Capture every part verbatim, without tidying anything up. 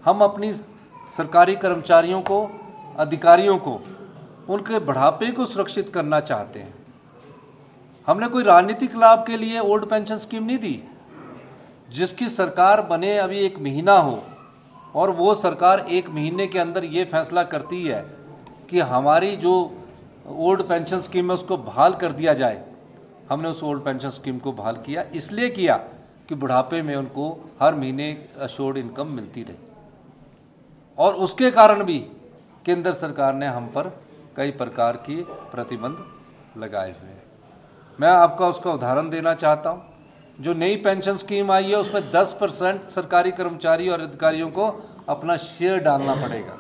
हम अपनी सरकारी कर्मचारियों को, अधिकारियों को, उनके बढ़ापे को सुरक्षित करना चाहते हैं। हमने कोई राजनीतिक लाभ के लिए ओल्ड पेंशन स्कीम नहीं दी। जिसकी सरकार बने अभी एक महीना हो और वो सरकार एक महीने के अंदर ये फैसला करती है कि हमारी जो ओल्ड पेंशन स्कीम है उसको बहाल कर दिया जाए। हमने उस ओल्ड पेंशन स्कीम को बहाल किया, इसलिए किया कि बुढ़ापे में उनको हर महीने अश्योर्ड इनकम मिलती रहे। और उसके कारण भी केंद्र सरकार ने हम पर कई प्रकार की प्रतिबंध लगाए हुए हैं। मैं आपका उसका उदाहरण देना चाहता हूँ। जो नई पेंशन स्कीम आई है उसमें दस परसेंट सरकारी कर्मचारी और अधिकारियों को अपना शेयर डालना पड़ेगा।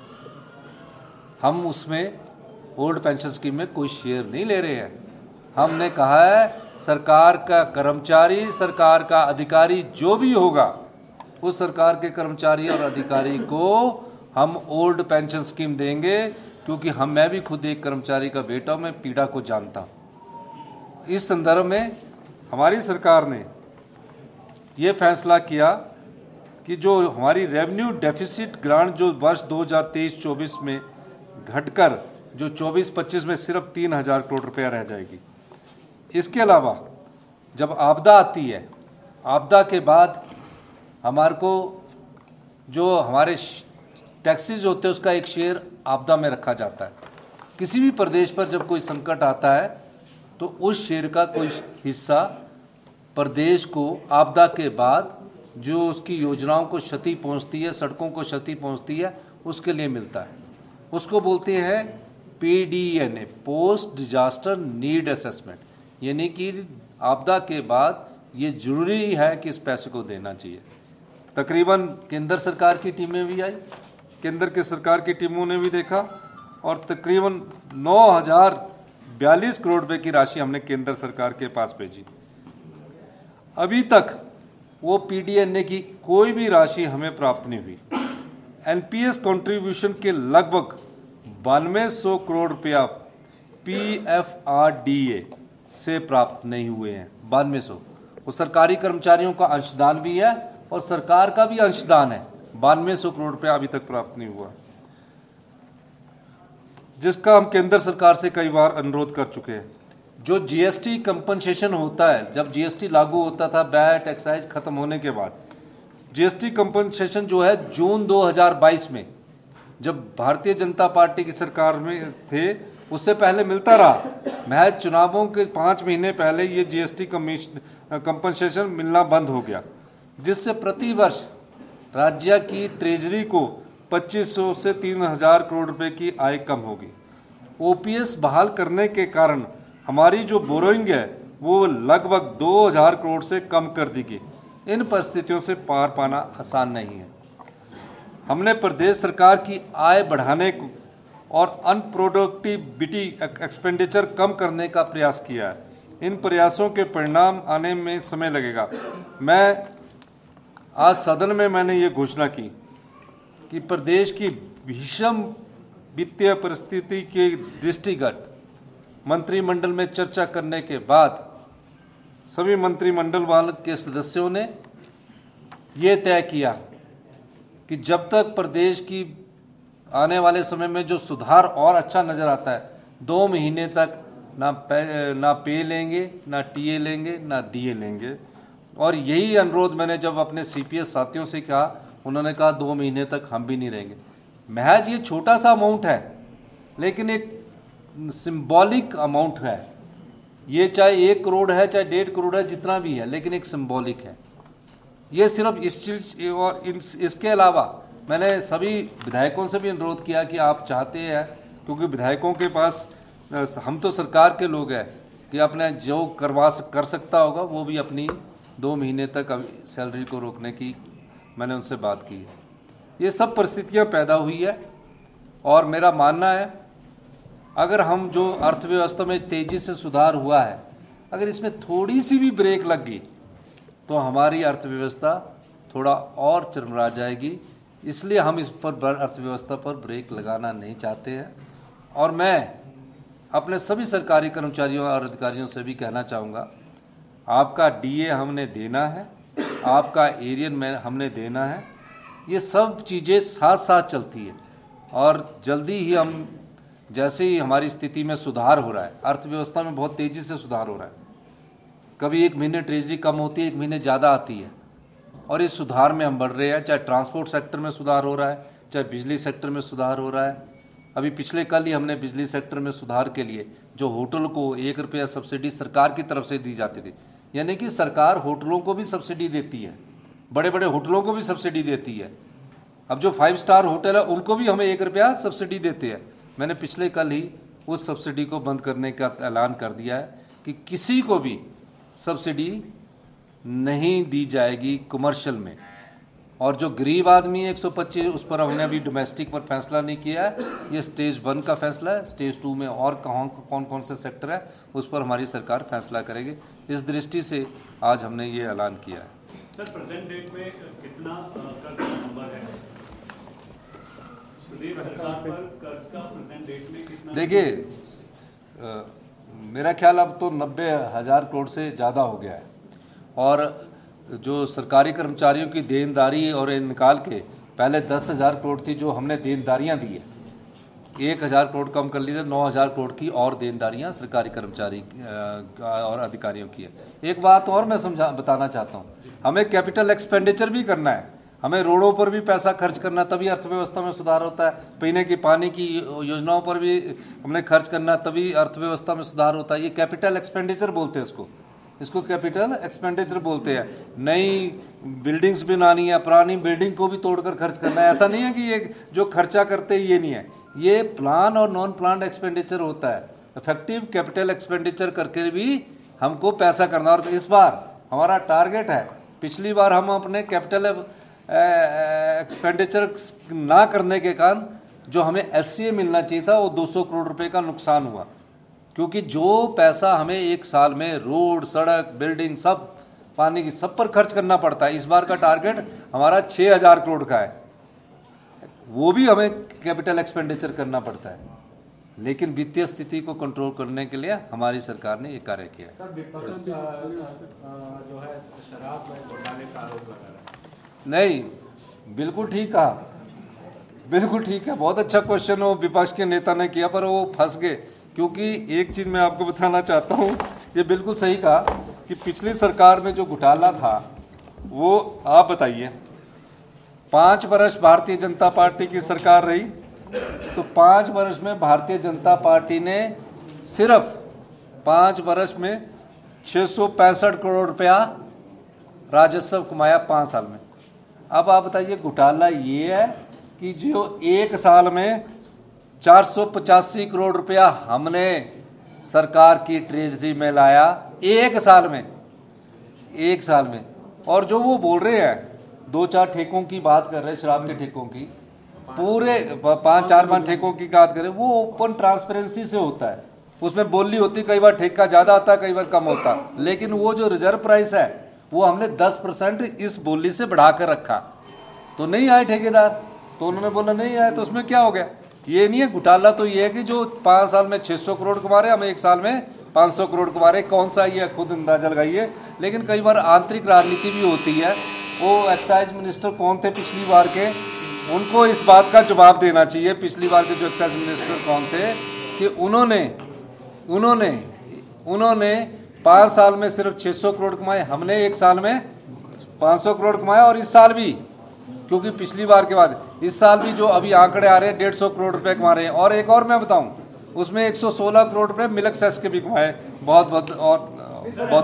हम उसमें ओल्ड पेंशन स्कीम में कोई शेयर नहीं ले रहे हैं। हमने कहा है सरकार का कर्मचारी, सरकार का अधिकारी जो भी होगा, उस सरकार के कर्मचारी और अधिकारी को हम ओल्ड पेंशन स्कीम देंगे, क्योंकि हम मैं भी खुद एक कर्मचारी का बेटा हूं, मैं पीड़ा को जानता हूं। इस संदर्भ में हमारी सरकार ने ये फैसला किया कि जो हमारी रेवेन्यू डेफिसिट ग्रांट जो वर्ष दो हज़ार तेईस चौबीस में घटकर जो चौबीस पच्चीस में सिर्फ तीन हजार करोड़ रुपया रह जाएगी। इसके अलावा जब आपदा आती है, आपदा के बाद हमारे को जो हमारे टैक्सेस होते हैं उसका एक शेयर आपदा में रखा जाता है। किसी भी प्रदेश पर जब कोई संकट आता है तो उस शेयर का कोई हिस्सा प्रदेश को आपदा के बाद जो उसकी योजनाओं को क्षति पहुंचती है, सड़कों को क्षति पहुंचती है, उसके लिए मिलता है। उसको बोलते हैं P D N A, post disaster need assessment, यानी कि आपदा के बाद ये जरूरी है कि इस पैसे को देना चाहिए। तकरीबन केंद्र सरकार की टीमें भी आई, केंद्र के सरकार की टीमों ने भी देखा और तकरीबन नौ हजार बयालीस करोड़ रुपए की राशि हमने केंद्र सरकार के पास भेजी। अभी तक वो पी डी एन ए की कोई भी राशि हमें प्राप्त नहीं हुई। एन पी एस कंट्रीब्यूशन के लगभग बानवे सौ करोड़ रुपया P F R D A से प्राप्त नहीं हुए हैं। बानवे सौ वो सरकारी कर्मचारियों का अंशदान भी है और सरकार का भी अंशदान है। बानवे सौ करोड़ रुपया अभी तक प्राप्त नहीं हुआ, जिसका हम केंद्र सरकार से कई बार अनुरोध कर चुके हैं। जो जी एस टी कंपनसेशन होता है, जब जी एस टी लागू होता था वैट एक्साइज खत्म होने के बाद, जी एस टी कंपनसेशन जो है जून दो हज़ार बाईस में जब भारतीय जनता पार्टी की सरकार में थे, उससे पहले मिलता रहा। महज चुनावों के पाँच महीने पहले ये जी एस टी कंपनसेशन मिलना बंद हो गया, जिससे प्रति वर्ष राज्य की ट्रेजरी को पच्चीस सौ से तीन हजार करोड़ रुपए की आय कम होगी। ओ पी एस बहाल करने के कारण हमारी जो बोरोइंग है वो लगभग दो हजार करोड़ से कम कर दी गई। इन परिस्थितियों से पार पाना आसान नहीं है। हमने प्रदेश सरकार की आय बढ़ाने को और अनप्रोडक्टिविटी एक्सपेंडिचर कम करने का प्रयास किया है। इन प्रयासों के परिणाम आने में समय लगेगा। मैं आज सदन में मैंने ये घोषणा की कि प्रदेश की भीषण वित्तीय परिस्थिति के दृष्टिगत मंत्रिमंडल में चर्चा करने के बाद सभी मंत्रिमंडल वाले के सदस्यों ने ये तय किया कि जब तक प्रदेश की आने वाले समय में जो सुधार और अच्छा नजर आता है, दो महीने तक ना पे ना पे लेंगे, ना टी ए लेंगे, ना डी ए लेंगे। और यही अनुरोध मैंने जब अपने सी पी एस साथियों से कहा, उन्होंने कहा दो महीने तक हम भी नहीं रहेंगे। महज ये छोटा सा अमाउंट है, लेकिन एक सिंबॉलिक अमाउंट है। ये चाहे एक करोड़ है, चाहे डेढ़ करोड़ है, जितना भी है, लेकिन एक सिंबॉलिक है। ये सिर्फ इस चीज और इसके अलावा मैंने सभी विधायकों से भी अनुरोध किया कि आप चाहते हैं, क्योंकि विधायकों के पास, हम तो सरकार के लोग हैं, कि अपने जो करवा कर सकता होगा वो भी अपनी दो महीने तक सैलरी को रोकने की मैंने उनसे बात की है। ये सब परिस्थितियां पैदा हुई है और मेरा मानना है अगर हम जो अर्थव्यवस्था में तेजी से सुधार हुआ है, अगर इसमें थोड़ी सी भी ब्रेक लग गई तो हमारी अर्थव्यवस्था थोड़ा और चरमरा जाएगी। इसलिए हम इस पर अर्थव्यवस्था पर ब्रेक लगाना नहीं चाहते हैं। और मैं अपने सभी सरकारी कर्मचारियों और अधिकारियों से भी कहना चाहूँगा, आपका डी ए हमने देना है, आपका एरियन में हमने देना है। ये सब चीज़ें साथ साथ चलती है और जल्दी ही हम, जैसे ही हमारी स्थिति में सुधार हो रहा है, अर्थव्यवस्था में बहुत तेज़ी से सुधार हो रहा है, कभी एक महीने ट्रेजरी कम होती है, एक महीने ज़्यादा आती है, और इस सुधार में हम बढ़ रहे हैं। चाहे ट्रांसपोर्ट सेक्टर में सुधार हो रहा है, चाहे बिजली सेक्टर में सुधार हो रहा है। अभी पिछले कल ही हमने बिजली सेक्टर में सुधार के लिए जो होटल को एक रुपया सब्सिडी सरकार की तरफ से दी जाती थी, यानी कि सरकार होटलों को भी सब्सिडी देती है, बड़े बड़े होटलों को भी सब्सिडी देती है। अब जो फाइव स्टार होटल है उनको भी हमें एक रुपया सब्सिडी देते हैं। मैंने पिछले कल ही उस सब्सिडी को बंद करने का ऐलान कर दिया है कि किसी को भी सब्सिडी नहीं दी जाएगी कमर्शियल में। और जो गरीब आदमी है एक सौ पच्चीस, उस पर हमने अभी डोमेस्टिक पर फैसला नहीं किया है, ये स्टेज वन का फैसला है। स्टेज टू में और कौन कौन कौन से सेक्टर है उस पर हमारी सरकार फैसला करेगी। इस दृष्टि से आज हमने ये ऐलान किया है। सर, प्रेजेंट डेट में कितना कर्ज का नंबर है प्रदेश सरकार पर? कर्ज का प्रेजेंट डेट में कितना? देखिए, मेरा ख्याल अब तो नब्बे हज़ार करोड़ से ज़्यादा हो गया है, और जो सरकारी कर्मचारियों की देनदारी और निकाल के पहले दस हज़ार करोड़ थी जो हमने देनदारियां दी है, एक हज़ार करोड़ कम कर लीजिए, नौ हज़ार करोड़ की और देनदारियां सरकारी कर्मचारी और अधिकारियों की है। एक बात और मैं समझा बताना चाहता हूं, हमें कैपिटल एक्सपेंडिचर भी करना है, हमें रोडों पर भी पैसा खर्च करना, तभी अर्थव्यवस्था में सुधार होता है। पीने की पानी की योजनाओं पर भी हमने खर्च करना, तभी अर्थव्यवस्था में सुधार होता है। ये कैपिटल एक्सपेंडिचर बोलते हैं इसको इसको कैपिटल एक्सपेंडिचर बोलते हैं। नई बिल्डिंग्स बनानी है, पुरानी बिल्डिंग को भी तोड़कर खर्च करना है। ऐसा नहीं है कि ये जो खर्चा करते हैं ये नहीं है, ये प्लान और नॉन प्लान एक्सपेंडिचर होता है। इफेक्टिव कैपिटल एक्सपेंडिचर करके भी हमको पैसा करना। और इस बार हमारा टारगेट है, पिछली बार हम अपने कैपिटल एक्सपेंडिचर ना करने के कारण जो हमें एस सी ए मिलना चाहिए था वो दो सौ करोड़ रुपए का नुकसान हुआ, क्योंकि जो पैसा हमें एक साल में रोड, सड़क, बिल्डिंग, सब पानी की सब पर खर्च करना पड़ता है। इस बार का टारगेट हमारा छः हज़ार करोड़ का है, वो भी हमें कैपिटल एक्सपेंडिचर करना पड़ता है। लेकिन वित्तीय स्थिति को कंट्रोल करने के लिए हमारी सरकार ने ये कार्य किया है। सर, विपक्ष जो है शराब में घोटाले का आरोप लगा रहा है। नहीं, बिल्कुल ठीक कहा, बिल्कुल ठीक है, बहुत अच्छा क्वेश्चन वो विपक्ष के नेता ने किया, पर वो फंस गए। क्योंकि एक चीज़ मैं आपको बताना चाहता हूँ, ये बिल्कुल सही कहा कि पिछली सरकार में जो घोटाला था वो, आप बताइए, पाँच वर्ष भारतीय जनता पार्टी की सरकार रही, तो पाँच वर्ष में भारतीय जनता पार्टी ने सिर्फ पाँच वर्ष में छः सौ पैंसठ करोड़ रुपया राजस्व कमाया पाँच साल में। अब आप बताइए, घोटाला ये है कि जो एक साल में चार सौ पचासी करोड़ रुपया हमने सरकार की ट्रेजरी में लाया, एक साल में, एक साल में। और जो वो बोल रहे हैं, दो चार ठेकों की बात कर रहे हैं, शराब के ठेकों की, पूरे पांच चार पांच ठेकों की बात करें, वो ओपन ट्रांसपेरेंसी से होता है, उसमें बोली होती, कई बार ठेका ज़्यादा आता है, कई बार कम होता है। लेकिन वो जो रिजर्व प्राइस है वो हमने दस परसेंट इस बोली से बढ़ा कर रखा, तो नहीं आए ठेकेदार, तो उन्होंने बोला नहीं आए, तो उसमें क्या हो गया? ये नहीं है घोटाला, तो ये है कि जो पाँच साल में छः सौ करोड़ कमा रहे, हमें एक साल में पाँच सौ करोड़ कमा रहे, कौन सा ये खुद अंदाजा लगाइए। लेकिन कई बार आंतरिक राजनीति भी होती है। वो एक्साइज मिनिस्टर कौन थे पिछली बार के, उनको इस बात का जवाब देना चाहिए, पिछली बार के जो एक्साइज मिनिस्टर कौन थे, कि उन्होंने उन्होंने उन्होंने पाँच साल में सिर्फ छः सौ करोड़ कमाए, हमने एक साल में पाँच सौ करोड़ कमाए। और इस साल भी, क्योंकि पिछली बार के बाद इस साल भी जो अभी आंकड़े आ रहे हैं, डेढ़ सौ करोड़ रुपए कमा रहे हैं। और एक और मैं बताऊं, उसमें एक सौ सोलह करोड़ रुपए मिल्क सेस के भी कमाए, बहुत बहुत और बहुत।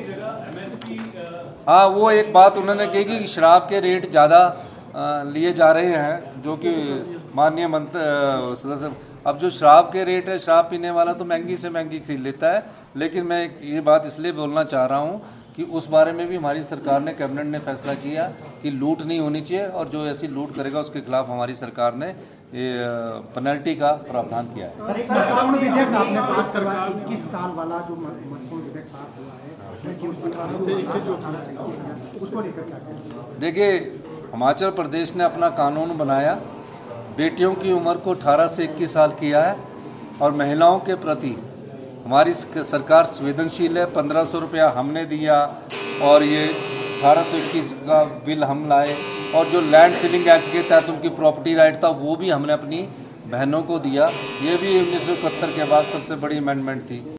हाँ, वो एक बात उन्होंने कही कि शराब के रेट ज़्यादा लिए जा रहे हैं, जो कि माननीय मंत्री सदस्य, अब जो शराब के रेट है, शराब पीने वाला तो महंगी से महंगी खरीद लेता है। लेकिन मैं ये बात इसलिए बोलना चाह रहा हूँ कि उस बारे में भी हमारी सरकार ने, कैबिनेट ने फैसला किया कि लूट नहीं होनी चाहिए, और जो ऐसी लूट करेगा उसके खिलाफ हमारी सरकार ने पेनल्टी का प्रावधान किया है। देखिए, हिमाचल प्रदेश ने अपना कानून बनाया, बेटियों की उम्र को अठारह से इक्कीस साल किया है, और महिलाओं के प्रति हमारी सरकार संवेदनशील है। पंद्रह सौ रुपया हमने दिया, और ये अठारह सौ इक्कीस का बिल हम लाए, और जो लैंड सीलिंग एक्ट के तहत उनकी प्रॉपर्टी राइट था वो भी हमने अपनी बहनों को दिया। ये भी उन्नीस सौ इकहत्तर के बाद सबसे बड़ी अमेंडमेंट थी।